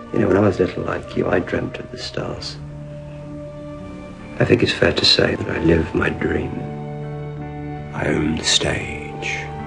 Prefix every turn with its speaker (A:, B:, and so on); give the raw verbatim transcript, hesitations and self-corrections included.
A: You know, when I was little like you, I dreamt of the stars. I think it's fair to say that I live my dream. I own the stage.